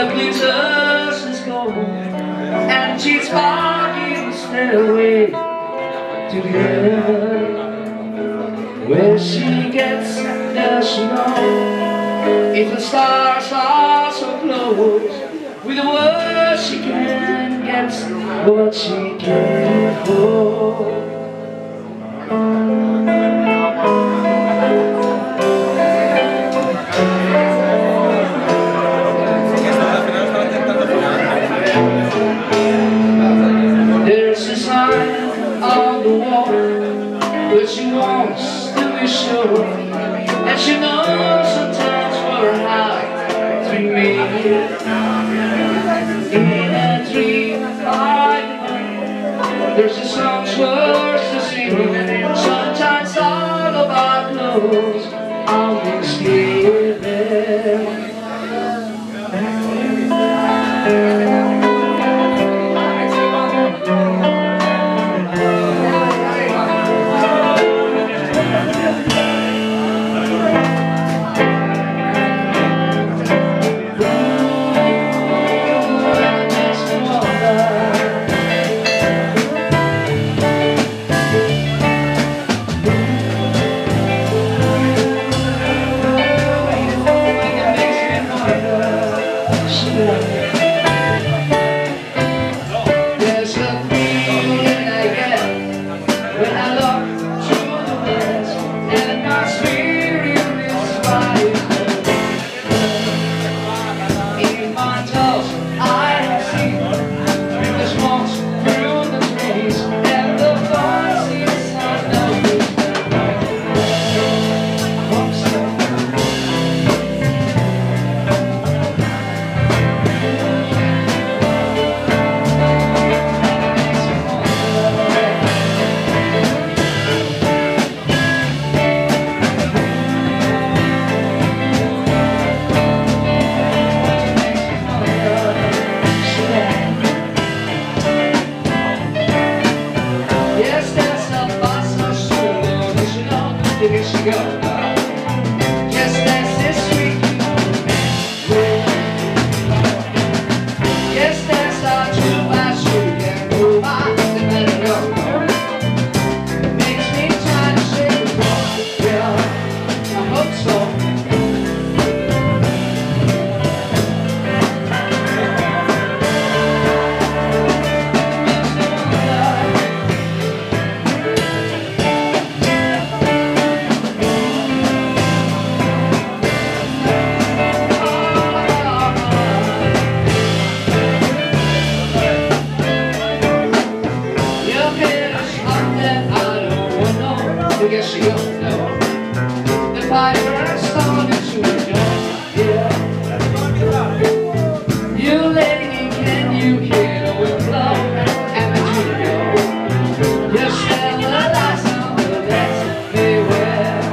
the glitters is gold, and she's walking the stairway to heaven. Where she gets, does she know? If the stars are so close, with the words she can get what she can hold. There's a sign on the wall, but she wants to be sure, and she knows sometimes we're hard to meet. In a dream like mine, there's a song's words to sing. Sometimes all of our clothes are misleading. There's a feeling I get when I look through the west, and my spirit is rising. In my toes I have seen the smokes through the trees, and the voices I know is here she goes. Yes, that's this sweet. Yes, that's our true passion. You can move on, the better go. Makes me try to say goodbye. Well, I hope so. I guess you don't know. The fire started to adjust, yeah. You lady, can you hear the wind blow? And the jingle, you share the lights on the left beware.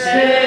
stay.